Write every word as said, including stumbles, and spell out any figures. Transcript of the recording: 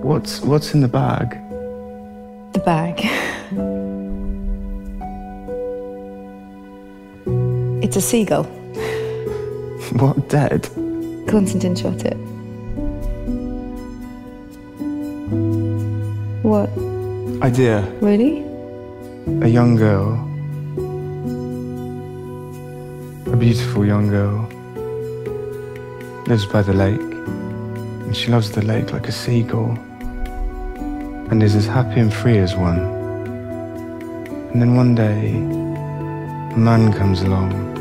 What's, what's in the bag? The bag. It's a seagull. What, dead? Constantine shot it. What? Idea. Really? A young girl. A beautiful young girl. Lives by the lake. And she loves the lake like a seagull. And is as happy and free as one. And then one day, a man comes along.